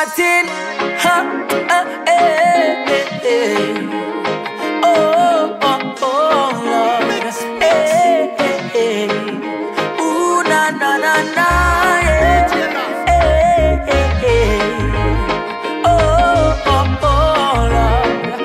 Martin. Oh, oh, oh, Lord. Ooh, na, na, na, na, yeah. Oh, oh, oh, Lord.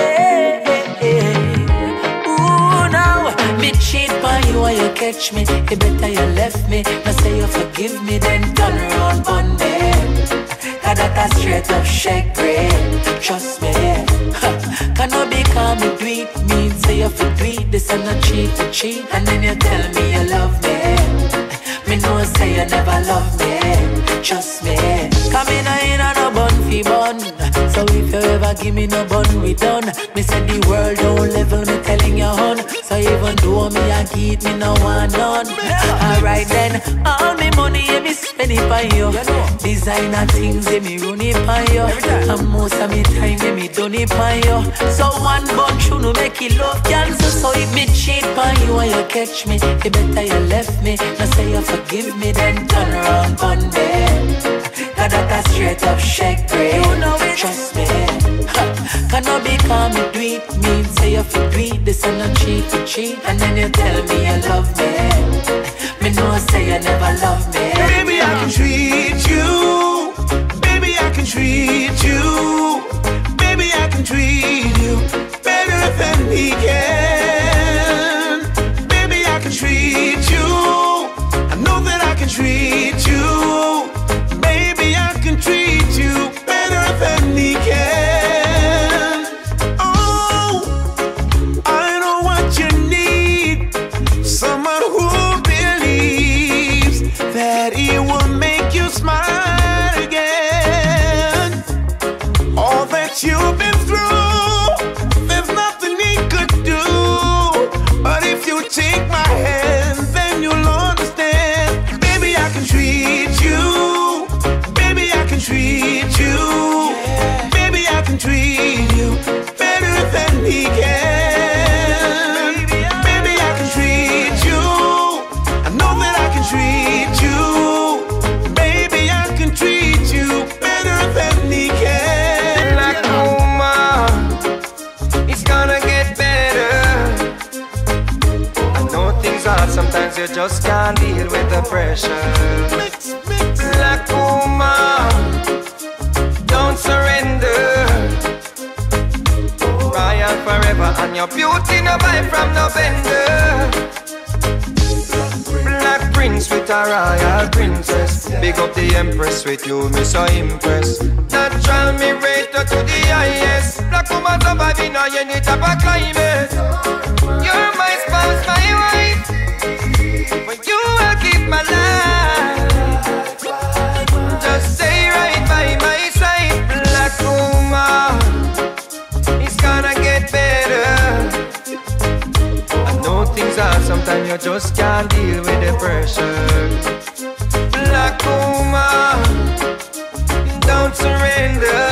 Ooh, now, me cheat by you and you catch me. You better you left me. Now say you forgive me, then turn around on me. Cause that a straight up shake break. Trust me. Cannot be calm, me do it. Me say you for do it. This and not cheat to cheat. And then you tell me you love me. Me know say you never love me. Trust me. Come in a no bun fi bun. So if you ever give me no bun, we done. Me say the world don't level, me telling you hun. So even though me a get me no one none. Alright then, all me money yeah, me spend it on you. Designer things yeah, me run it on you. And most of me time yeah, me done it on you. So one bunch you no make it love cancel. So if me cheat on you and you catch me, you better you left me. Now say you forgive me, then turn around on me. Cause that a straight up shake break. You know it. Trust me. Cannot be calm, me do it. Me say you for do it. This and not cheat to cheat. And then you tell me you love me. Me know say you never love me. Baby, I can treat you. Baby, I can treat you. Baby, I can treat you better than he can. Baby, I can treat you. I know that I can treat you. Baby, I can treat you better than he can. Oh, I know what you need. Someone who believes that he will make you smile again. All that you've been through, there's nothing he could do. But if you take my hand, then you'll understand. Baby, I can treat you. Baby, I can treat you. Baby, I can treat you better than he can. Baby, I can treat you. I know that I can treat you. Baby, I can treat you better than he can. Like woman, it's gonna get better. I know things hard, sometimes you just can't deal with the pressure. Black woman, don't surrender. Royal forever, and your beauty no buy from no vendor. Black prince with a royal princess. Big up the empress with you, me so impressed. Natural me rate her to the highest. Black woman surviving on any type of climate. You're my spouse, my wife. But you will keep my life. Just stay right by my side. Black woman, it's gonna get better. I know things are sometimes you just can't deal with the pressure. Black woman, don't surrender.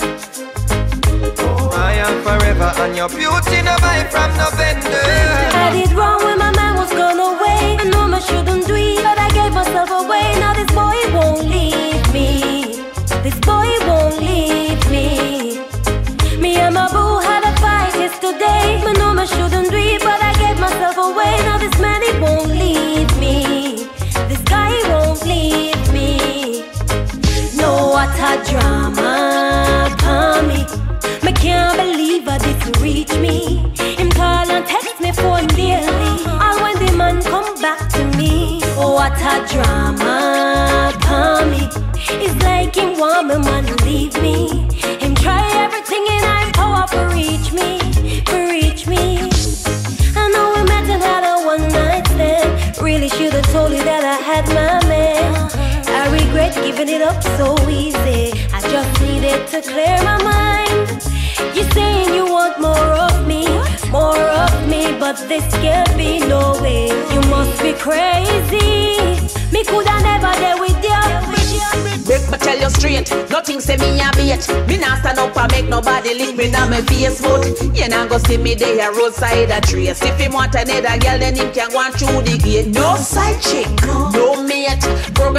I am forever and your beauty no buy from no vendor. I did wrong when my man was gone away. I know I shouldn't do it, but I gave myself away. Now this boy won't leave me. This boy won't leave me. Me and my boo had a fight yesterday. I know I shouldn't do it, but I gave myself away. Now this man, he won't leave me. This guy won't leave me. No, what a drama for me. I can't believe I didn't reach me. Him call and text me phone daily. All when the man come back to me. Oh, what a drama for me. It's like him want me man leave me. Him try everything in his power for reach me, for reach me. I know we met and had a one night stand. Really should have told you that I had my man. I regret giving it up so easy. I just needed to clear my mind. You're saying you want more of me, but this can't be no way. You must be crazy. Me coulda never there with you. Make me tell you straight, nothing say me a bait. Me nah stand up and make nobody lick me down my face. But you nah go see me there roadside a trace. If him want another girl, then him can go on through the gate. No side chick, no mate.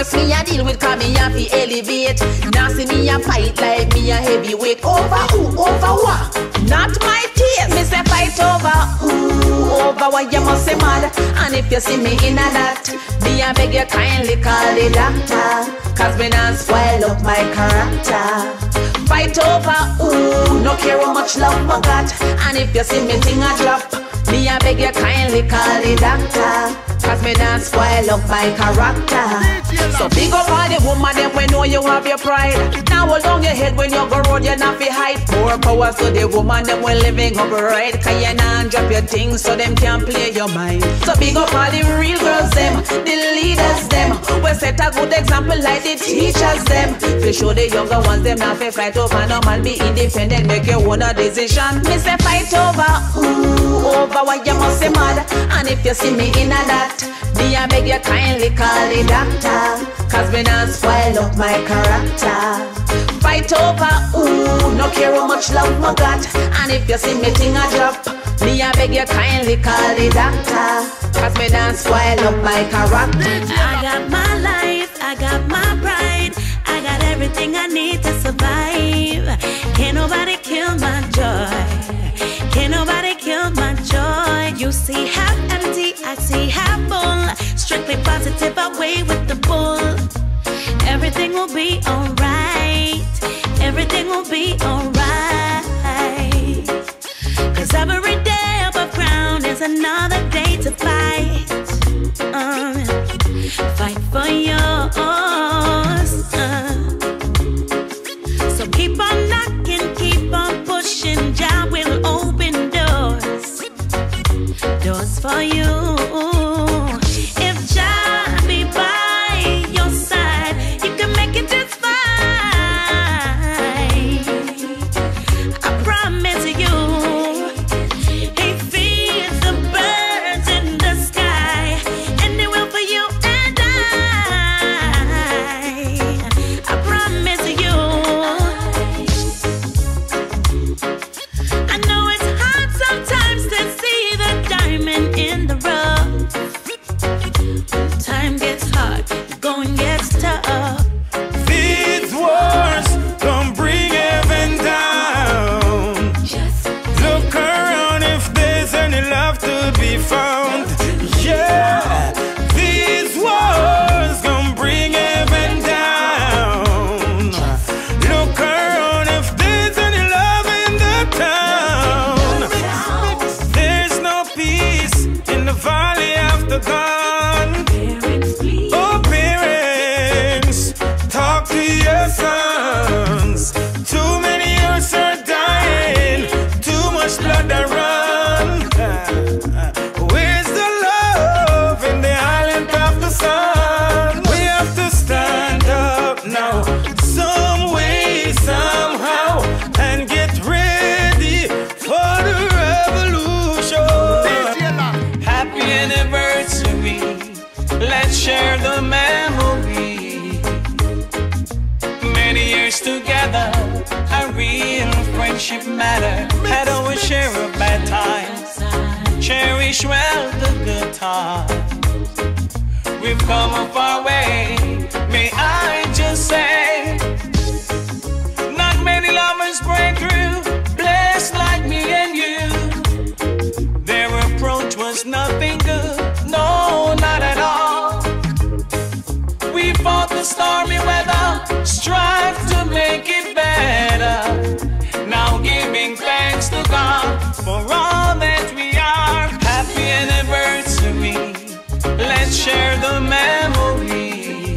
Progress me a deal with, cause me a fi elevate. Now see me a fight like me a heavyweight. Over who? Over what? Not my taste. Me say fight over who? Over what you must say mad. And if you see me in a that, me a beg you kindly call the doctor, cause me not spoil up my character. Fight over who? No care how much love I got. And if you see me thing a drop, me a beg you kindly call the doctor, cause me not spoil up my character. So big up all the woman them when know you have your pride. Now hold on your head when you go road, you not fi hide. More powers to the woman them when living up right, cause you not drop your things so them can't play your mind. So big up all the real girls them, the leaders them, we set a good example like the teachers them. To show the younger ones them not fi fight over no man, be independent, make your own a decision. Me say fight over who? Over what you must say mad. And if you see me in a that, me a beg you kindly call the doctor, cause me not spoil up my character. Fight over who? No care how much love I got. And if you see me thing a drop, me a beg you kindly call the doctor, cause me not spoil up my character. I got my life, I got my pride, I got everything I need to survive. Can't nobody kill my joy, can't nobody kill my joy. You see half empty, I see half full. Strictly positive, away with the bull. Everything will be alright, everything will be alright. Cause every day above ground is another day to fight. Fight for yours. So keep on knocking, keep on pushing. Jah will open doors, doors for you. If Jah be by your side, you can make it just fine. I promise you, He feeds the birds in the sky, and He will for you and I promise you. I know it's hard sometimes to see the diamond in the rough. When time gets hard, going gets tough. These wars don't bring heaven down. Just Look around if there's any love to be found. Yeah, these wars gon' bring heaven down. Look around if there's any love in the town. There's no peace in the valley after dawn. parents, please. Oh, parents, talk to your sons. Too many youths are dying, too much blood that run. Where's the love in the island of the sun? We have to stand up now, some way, somehow, and get ready for the revolution. Happy anniversary, let's share the memory. Many years together, a real friendship matter. Had always share a bad times, cherish well the good times. We've come a far way, may I just say. Not many lovers break through, blessed like me and you. Their approach was nothing good, no, not at all. We fought the stormy weather, strive to make it better. Now giving thanks to God for all that we are. Happy anniversary, let's share the memory.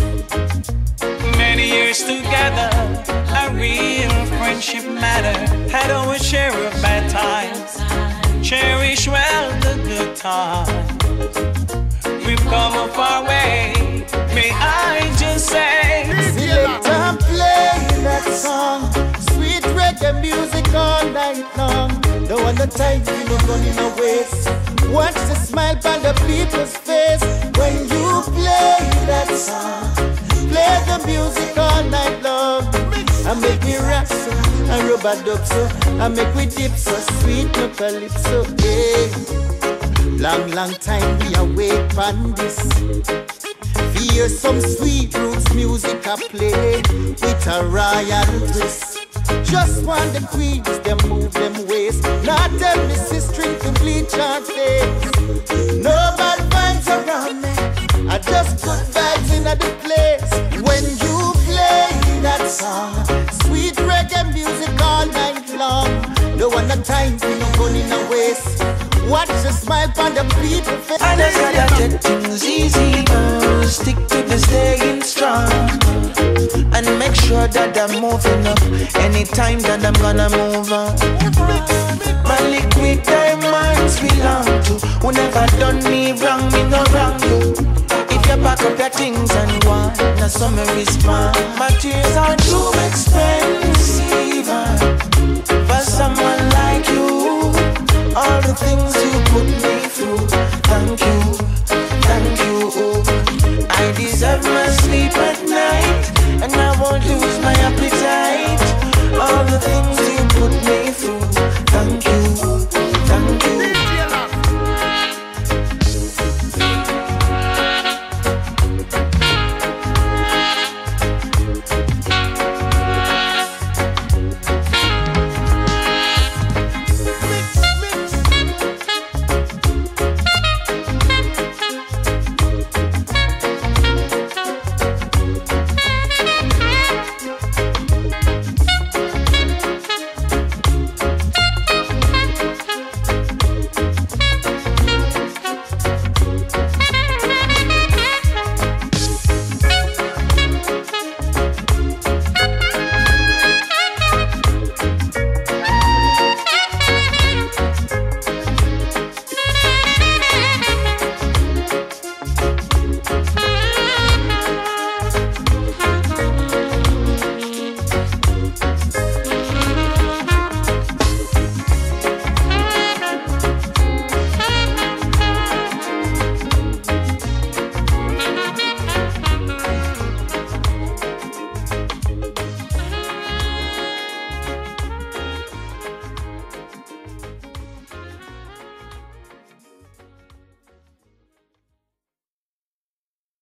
Many years together, a real friendship matter. Had always share of bad times, cherish well the good times. We've come a far way, may I just say. Select and play that song, sweet reggae music all night long. Don't want the time, you know, running away. Watch the smile on the people's face when you play that song. Play the music all night long. I make me rap so, and rub a dub so, I make we dip so, sweet no calypso, hey. Long, long time we awake on this. hear some sweet roots music I play with a royal twist. Just want the queens, them move them waist. Not tell me string to bleach our face. No bad vibes around me, I just good vibes in the place. When you play that song, sweet reggae music all night long. Don't want no time for no gun in the waist. Watch the smile on the people face. I just gotta take things easy, stick to the staying strong, and make sure that I'm moving up anytime that I'm gonna move on. My liquid diamonds belong to who never done me wrong, me no wrong you. If you pack up your things and want, now some respond. My tears are too expensive for someone like you. All the things you put me through, thank you, thank you. I deserve my sleep at night, and I won't lose my appetite. All the things you put me through, thank you.